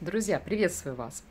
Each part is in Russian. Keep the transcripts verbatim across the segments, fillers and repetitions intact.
Друзья, приветствую вас.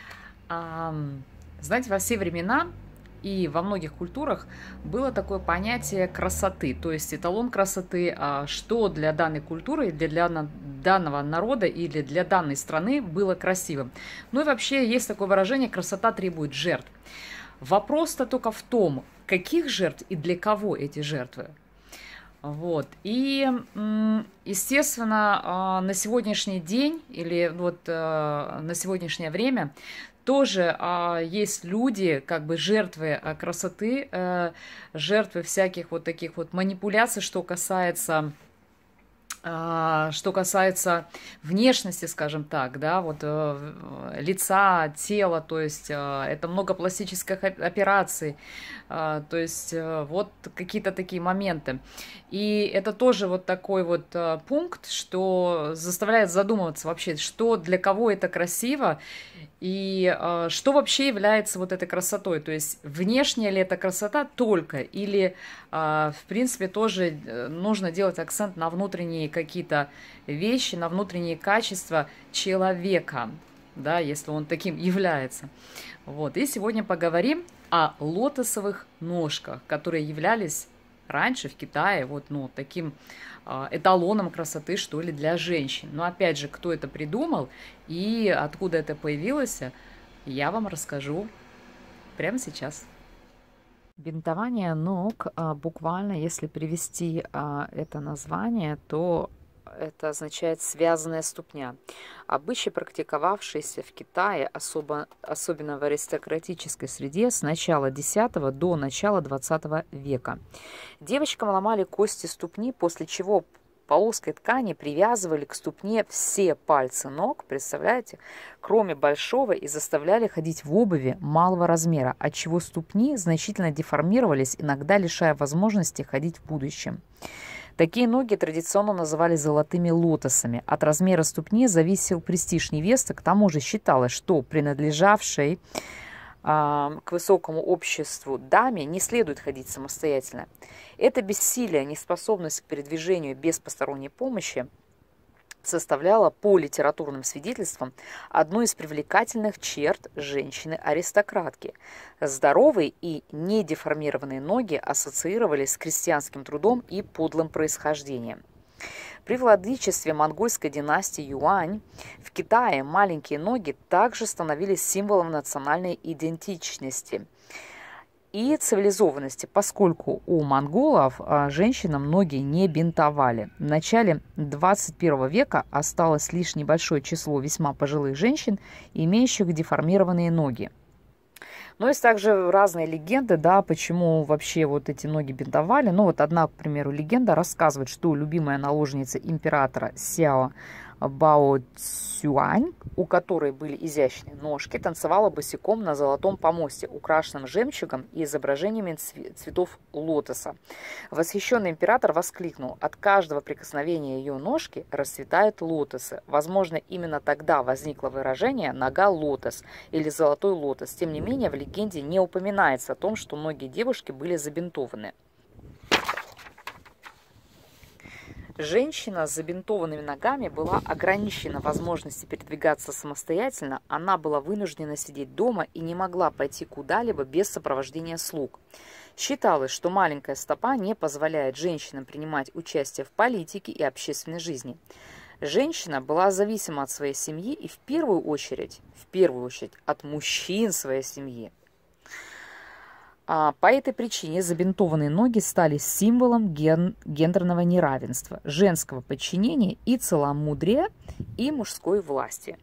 Ам, Знаете, во все времена и во многих культурах было такое понятие красоты, то есть эталон красоты, а, что для данной культуры, для, для на- данного народа или для данной страны было красивым. Ну и вообще есть такое выражение «красота требует жертв». Вопрос-то только в том, каких жертв и для кого эти жертвы. Вот. И, м, естественно, а, на сегодняшний день или вот а, на сегодняшнее время тоже а, есть люди, как бы жертвы а, красоты, э, жертвы всяких вот таких вот манипуляций, что касается а, что касается внешности, скажем так, да, вот э, лица, тела, то есть э, это много пластических оп- операций, а, то есть э, вот какие-то такие моменты. И это тоже вот такой вот э, пункт, что заставляет задумываться вообще, что для кого это красиво и э, что вообще является вот этой красотой. То есть внешняя ли это красота только или а, в принципе, тоже э, нужно делать акцент на внутренние какие-то вещи, на внутренние качества человека, да, если он таким является. Вот. И сегодня поговорим о лотосовых ножках, которые являлись раньше в Китае вот, ну, таким а, эталоном красоты, что ли, для женщин. Но опять же, кто это придумал и откуда это появилось, я вам расскажу прямо сейчас. Бинтование ног, а, буквально, если привести а, это название, то это означает связанная ступня. Обычай, практиковавшийся в Китае, особо, особенно в аристократической среде, с начала десятого до начала двадцатого века. Девочкам ломали кости ступни, после чего полоской ткани привязывали к ступне все пальцы ног, представляете, кроме большого, и заставляли ходить в обуви малого размера, отчего ступни значительно деформировались, иногда лишая возможности ходить в будущем. Такие ноги традиционно называли золотыми лотосами. От размера ступни зависел престиж невесты, к тому же считалось, что принадлежавшей а, к высокому обществу даме не следует ходить самостоятельно. Это бессилие, неспособность к передвижению без посторонней помощи составляла по литературным свидетельствам одну из привлекательных черт женщины-аристократки. Здоровые и недеформированные ноги ассоциировались с крестьянским трудом и подлым происхождением. При владычестве монгольской династии Юань в Китае маленькие ноги также становились символом национальной идентичности и цивилизованности, поскольку у монголов а, женщинам ноги не бинтовали. В начале двадцать первого века осталось лишь небольшое число весьма пожилых женщин, имеющих деформированные ноги. Но есть также разные легенды, да, почему вообще вот эти ноги бинтовали. Ну вот одна, к примеру, легенда рассказывает, что любимая наложница императора Сяо Бао Цюань, у которой были изящные ножки, танцевала босиком на золотом помосте, украшенном жемчугом и изображениями цветов лотоса. Восхищенный император воскликнул: «От каждого прикосновения ее ножки расцветают лотосы». Возможно, именно тогда возникло выражение «нога лотос» или «золотой лотос». Тем не менее, в легенде не упоминается о том, что ноги девушки были забинтованы. Женщина с забинтованными ногами была ограничена в возможности передвигаться самостоятельно, она была вынуждена сидеть дома и не могла пойти куда-либо без сопровождения слуг. Считалось, что маленькая стопа не позволяет женщинам принимать участие в политике и общественной жизни. Женщина была зависима от своей семьи и в первую очередь, в первую очередь от мужчин своей семьи. А по этой причине забинтованные ноги стали символом ген гендерного неравенства, женского подчинения и целомудрия, и мужской власти.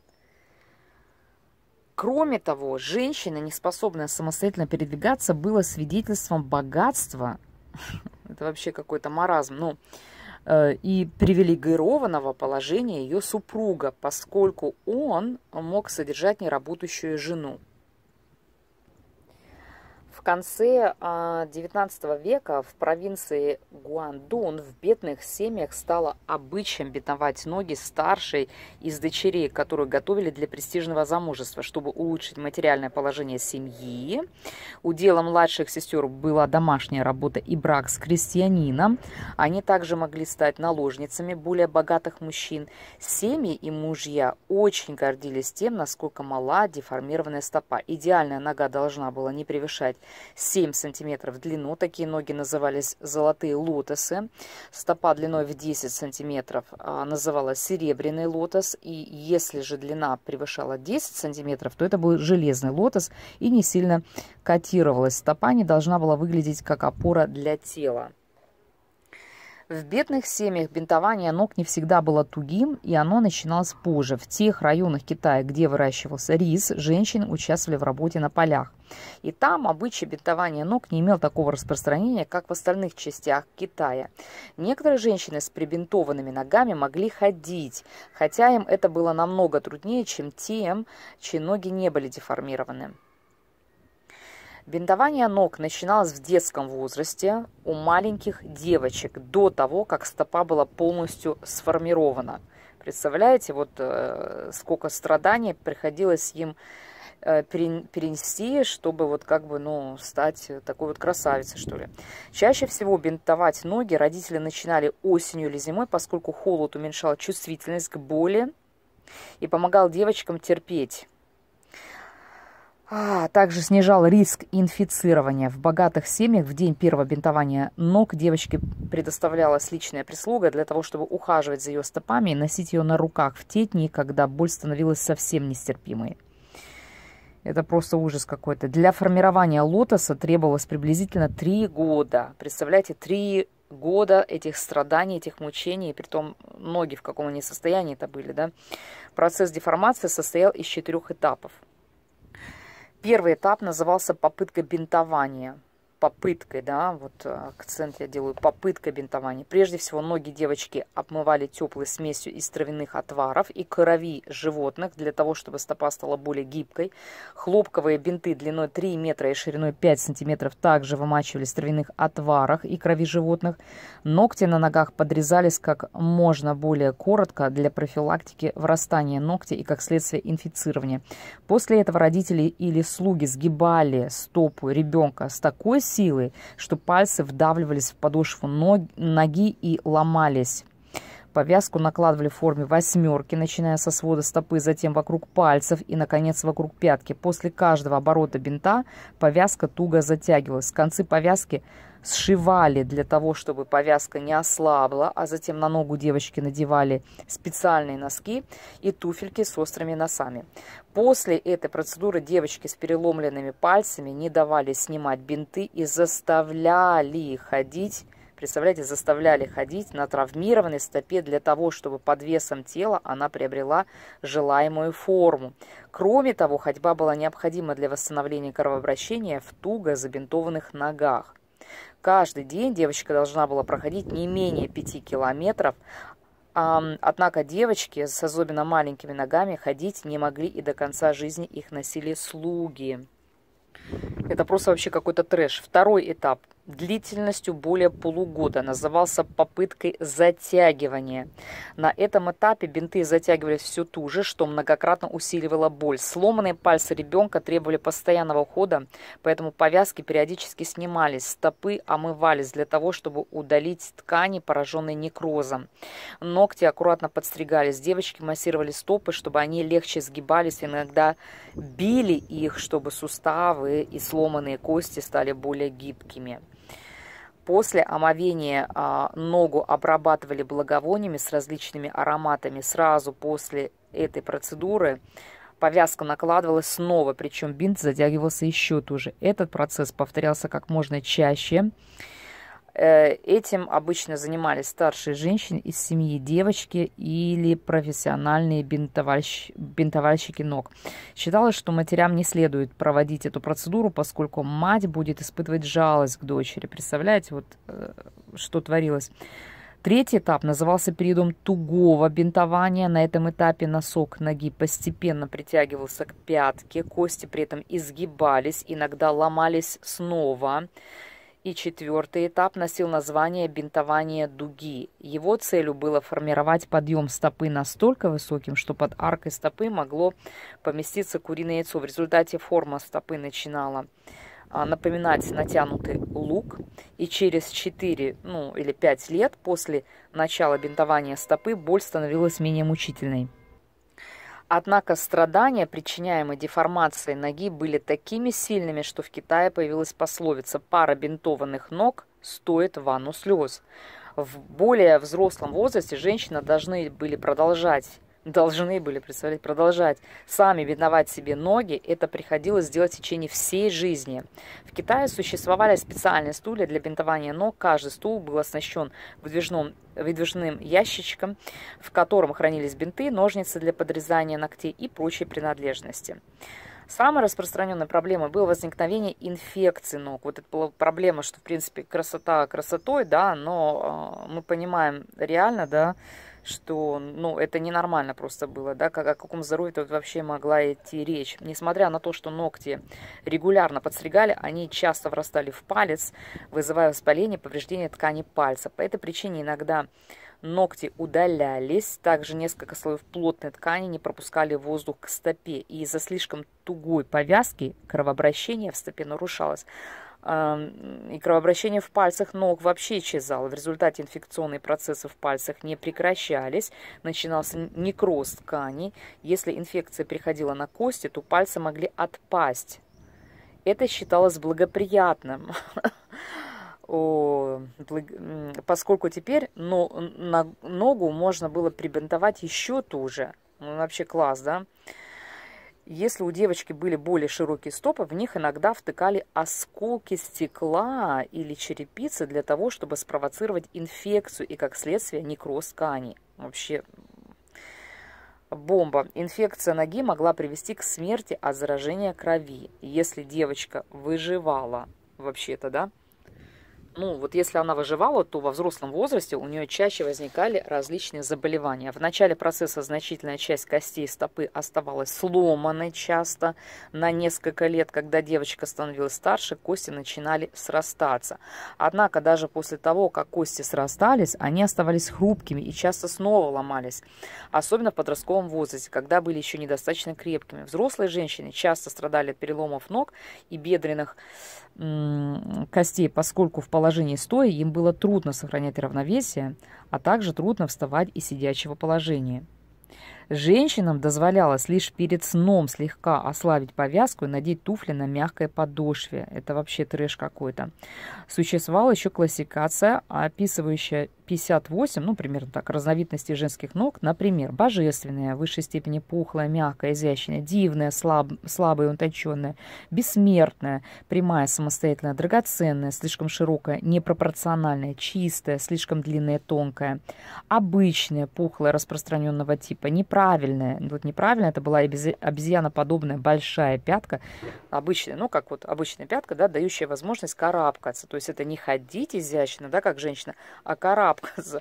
Кроме того, женщина, не способная самостоятельно передвигаться, было свидетельством богатства, это вообще какой-то маразм, ну, э, и привилегированного положения ее супруга, поскольку он мог содержать неработающую жену. В конце девятнадцатого века в провинции Гуандун в бедных семьях стало обычаем бинтовать ноги старшей из дочерей, которую готовили для престижного замужества, чтобы улучшить материальное положение семьи. Уделом младших сестер была домашняя работа и брак с крестьянином. Они также могли стать наложницами более богатых мужчин. Семьи и мужья очень гордились тем, насколько мала деформированная стопа. Идеальная нога должна была не превышать семь сантиметров в длину. Такие ноги назывались золотые лотосы. Стопа длиной в десять сантиметров называлась серебряный лотос. И если же длина превышала десять сантиметров, то это был железный лотос и не сильно котировалась. Стопа не должна была выглядеть как опора для тела. В бедных семьях бинтование ног не всегда было тугим, и оно начиналось позже. В тех районах Китая, где выращивался рис, женщины участвовали в работе на полях. И там обычай бинтования ног не имел такого распространения, как в остальных частях Китая. Некоторые женщины с прибинтованными ногами могли ходить, хотя им это было намного труднее, чем тем, чьи ноги не были деформированы. Бинтование ног начиналось в детском возрасте у маленьких девочек, до того, как стопа была полностью сформирована. Представляете, вот э, сколько страданий приходилось им э, перенести, чтобы вот как бы, ну, стать такой вот красавицей, что ли. Чаще всего бинтовать ноги родители начинали осенью или зимой, поскольку холод уменьшал чувствительность к боли и помогал девочкам терпеть. А также снижал риск инфицирования. В богатых семьях в день первого бинтования ног девочке предоставлялась личная прислуга для того, чтобы ухаживать за ее стопами и носить ее на руках в те дни, когда боль становилась совсем нестерпимой. Это просто ужас какой-то. Для формирования лотоса требовалось приблизительно три года. Представляете, три года этих страданий, этих мучений, и притом ноги в каком они состоянии это были, да? Процесс деформации состоял из четырех этапов. Первый этап назывался попытка бинтования. Попыткой, да, вот акцент я делаю, попытка бинтования. Прежде всего, ноги девочки обмывали теплой смесью из травяных отваров и крови животных для того, чтобы стопа стала более гибкой. Хлопковые бинты длиной три метра и шириной пять сантиметров также вымачивались в травяных отварах и крови животных. Ногти на ногах подрезались как можно более коротко для профилактики врастания ногтя и, как следствие, инфицирования. После этого родители или слуги сгибали стопу ребенка с такой силой, что пальцы вдавливались в подошву ноги и ломались. Повязку накладывали в форме восьмерки, начиная со свода стопы, затем вокруг пальцев и, наконец, вокруг пятки. После каждого оборота бинта повязка туго затягивалась. Концы повязки сшивали для того, чтобы повязка не ослабла, а затем на ногу девочки надевали специальные носки и туфельки с острыми носами. После этой процедуры девочки с переломленными пальцами не давали снимать бинты и заставляли ходить, представляете, заставляли ходить на травмированной стопе для того, чтобы под весом тела она приобрела желаемую форму. Кроме того, ходьба была необходима для восстановления кровообращения в туго забинтованных ногах. Каждый день девочка должна была проходить не менее пяти километров, однако девочки с особенно маленькими ногами ходить не могли, и до конца жизни их носили слуги. Это просто вообще какой-то трэш. Второй этап длительностью более полугода назывался попыткой затягивания. На этом этапе бинты затягивались все туже, что многократно усиливало боль. Сломанные пальцы ребенка требовали постоянного ухода, поэтому повязки периодически снимались, стопы омывались для того, чтобы удалить ткани, пораженные некрозом. Ногти аккуратно подстригались, девочки массировали стопы, чтобы они легче сгибались, иногда били их, чтобы суставы и сломанные кости стали более гибкими. После омовения а, ногу обрабатывали благовониями с различными ароматами. Сразу после этой процедуры повязка накладывалась снова, причем бинт затягивался еще туже. Этот процесс повторялся как можно чаще. Этим обычно занимались старшие женщины из семьи, девочки или профессиональные бинтовальщ... бинтовальщики ног. Считалось, что матерям не следует проводить эту процедуру, поскольку мать будет испытывать жалость к дочери. Представляете, вот что творилось. Третий этап назывался периодом тугого бинтования. На этом этапе носок ноги постепенно притягивался к пятке, кости при этом изгибались, иногда ломались снова. И четвертый этап носил название бинтования дуги. Его целью было формировать подъем стопы настолько высоким, что под аркой стопы могло поместиться куриное яйцо. В результате форма стопы начинала напоминать натянутый лук, и через четыре, ну, или пять лет после начала бинтования стопы боль становилась менее мучительной. Однако страдания, причиняемые деформацией ноги, были такими сильными, что в Китае появилась пословица «пара бинтованных ног стоит ванну слез». В более взрослом возрасте женщины должны были продолжать должны были, представлять, продолжать сами бинтовать себе ноги. Это приходилось делать в течение всей жизни. В Китае существовали специальные стулья для бинтования ног. Каждый стул был оснащен выдвижным, выдвижным ящичком, в котором хранились бинты, ножницы для подрезания ногтей и прочие принадлежности. Самой распространенной проблемой было возникновение инфекций ног. Вот это была проблема, что, в принципе, красота красотой, да, но э, мы понимаем реально, да, что, ну, это ненормально просто было, да, как, о каком здоровье тут вообще могла идти речь. Несмотря на то, что ногти регулярно подстригали, они часто врастали в палец, вызывая воспаление, повреждение ткани пальца. По этой причине иногда ногти удалялись, также несколько слоев плотной ткани не пропускали воздух к стопе, и из-за слишком тугой повязки кровообращение в стопе нарушалось. И кровообращение в пальцах ног вообще исчезало. В результате инфекционные процессы в пальцах не прекращались, начинался некроз тканей. Если инфекция приходила на кости, то пальцы могли отпасть. Это считалось благоприятным, поскольку теперь ногу можно было прибинтовать еще туже. Вообще класс, да? Если у девочки были более широкие стопы, в них иногда втыкали осколки стекла или черепицы для того, чтобы спровоцировать инфекцию и, как следствие, некроз тканей. Вообще бомба. Инфекция ноги могла привести к смерти от заражения крови. Если девочка выживала, вообще-то, да, ну, вот если она выживала, то во взрослом возрасте у нее чаще возникали различные заболевания. В начале процесса значительная часть костей стопы оставалась сломанной часто на несколько лет. Когда девочка становилась старше, кости начинали срастаться. Однако даже после того, как кости срастались, они оставались хрупкими и часто снова ломались. Особенно в подростковом возрасте, когда были еще недостаточно крепкими. Взрослые женщины часто страдали от переломов ног и бедренных костей, поскольку в положении стоя им было трудно сохранять равновесие, а также трудно вставать из сидячего положения. Женщинам дозволялось лишь перед сном слегка ослабить повязку и надеть туфли на мягкой подошве. Это вообще трэш какой-то. Существовала еще классификация, описывающая пятьдесят восемь, ну, примерно так, разновидностей женских ног. Например, божественная, в высшей степени пухлая, мягкая, изящная, дивная, слаб, слабая, утонченная, бессмертная, прямая, самостоятельная, драгоценная, слишком широкая, непропорциональная, чистая, слишком длинная, тонкая, обычная, пухлая, распространенного типа, неправильная. Вот неправильная, это была обезьяноподобная большая пятка, обычная, ну, как вот обычная пятка, да, дающая возможность карабкаться. То есть это не ходить изящно, да, как женщина, а карабкаться.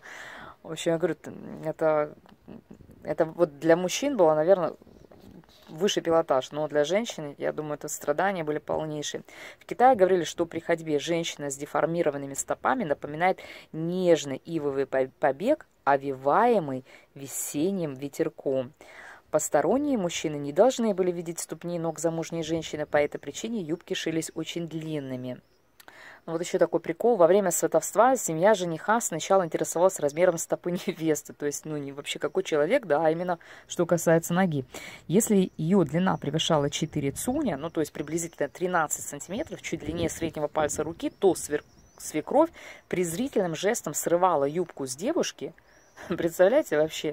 В общем, я говорю, это, это вот для мужчин было, наверное, высший пилотаж, но для женщин, я думаю, это страдания были полнейшие. В Китае говорили, что при ходьбе женщина с деформированными стопами напоминает нежный ивовый побег, овиваемый весенним ветерком. Посторонние мужчины не должны были видеть ступни и ног замужней женщины, по этой причине юбки шились очень длинными. Вот еще такой прикол. Во время сватовства семья жениха сначала интересовалась размером стопы невесты. То есть, ну, не вообще какой человек, да, а именно, что касается ноги. Если ее длина превышала четыре цуня, ну, то есть приблизительно тринадцать сантиметров, чуть длиннее среднего пальца руки, то свекровь презрительным жестом срывала юбку с девушки. Представляете вообще,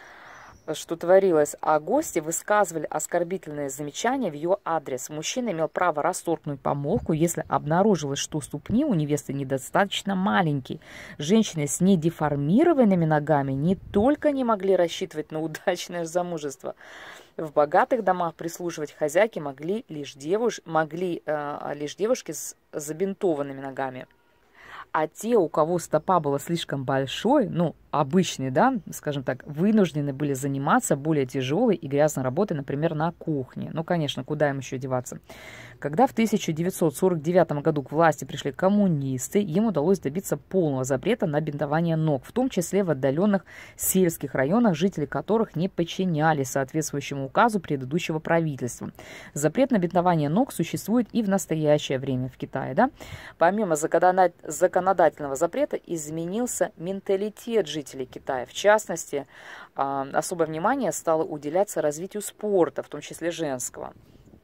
что творилось, а гости высказывали оскорбительные замечания в ее адрес. Мужчина имел право расторгнуть помолвку, если обнаружилось, что ступни у невесты недостаточно маленькие. Женщины с недеформированными ногами не только не могли рассчитывать на удачное замужество. В богатых домах прислуживать хозяйке могли лишь, девуш... могли, э, лишь девушки с забинтованными ногами. А те, у кого стопа была слишком большой, ну, обычные, да, скажем так, вынуждены были заниматься более тяжелой и грязной работой, например, на кухне. Ну, конечно, куда им еще деваться? Когда в тысяча девятьсот сорок девятом году к власти пришли коммунисты, им удалось добиться полного запрета на бинтование ног, в том числе в отдаленных сельских районах, жители которых не подчинялись соответствующему указу предыдущего правительства. Запрет на бинтование ног существует и в настоящее время в Китае. Да? Помимо законодательного запрета изменился менталитет жителей Китая. В частности, особое внимание стало уделяться развитию спорта, в том числе женского.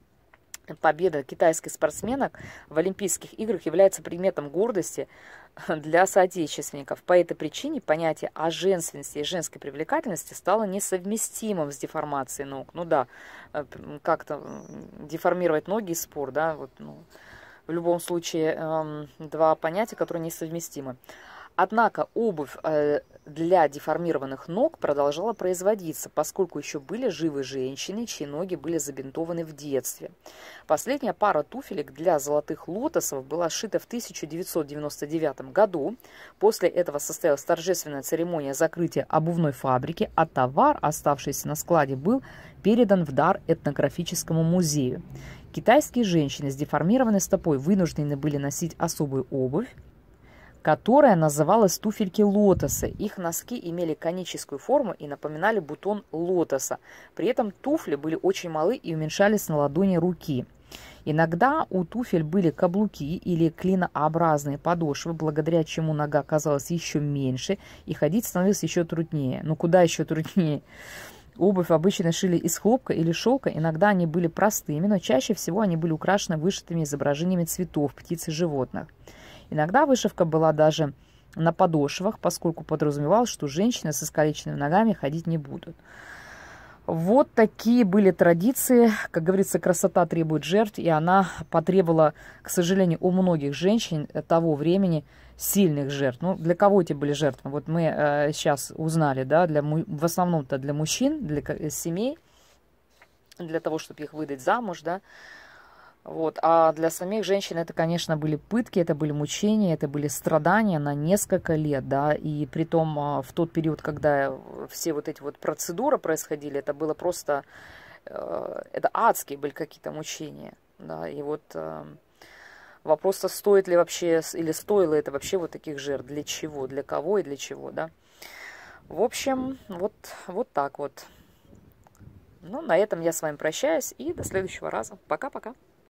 Победа китайских спортсменок в Олимпийских играх является предметом гордости для соотечественников. По этой причине понятие о женственности и женской привлекательности стало несовместимым с деформацией ног. Ну да, как-то деформировать ноги и спорт, да, вот, ну, в любом случае эм, два понятия, которые несовместимы. Однако обувь э, для деформированных ног продолжала производиться, поскольку еще были живы женщины, чьи ноги были забинтованы в детстве. Последняя пара туфелек для золотых лотосов была сшита в тысяча девятьсот девяносто девятом году. После этого состоялась торжественная церемония закрытия обувной фабрики, а товар, оставшийся на складе, был передан в дар этнографическому музею. Китайские женщины с деформированной стопой вынуждены были носить особую обувь, которая называлась туфельки лотоса. Их носки имели коническую форму и напоминали бутон лотоса. При этом туфли были очень малы и уменьшались на ладони руки. Иногда у туфель были каблуки или клинообразные подошвы, благодаря чему нога казалась еще меньше и ходить становилось еще труднее. Ну куда еще труднее? Обувь обычно шили из хлопка или шелка, иногда они были простыми, но чаще всего они были украшены вышитыми изображениями цветов, птиц и животных. Иногда вышивка была даже на подошвах, поскольку подразумевалось, что женщины с искалеченными ногами ходить не будут. Вот такие были традиции. Как говорится, красота требует жертв, и она потребовала, к сожалению, у многих женщин того времени сильных жертв. Ну, для кого эти были жертвы? Вот мы э, сейчас узнали, да, для, в основном-то для мужчин, для семей, для того, чтобы их выдать замуж, да. Вот. А для самих женщин это, конечно, были пытки, это были мучения, это были страдания на несколько лет, да, и при том в тот период, когда все вот эти вот процедуры происходили, это было просто, это адские были какие-то мучения, да, и вот вопрос, стоит ли вообще, или стоило это вообще вот таких жертв, для чего, для кого и для чего, да. В общем, вот, вот так вот. Ну, на этом я с вами прощаюсь и до следующего раза. Пока-пока.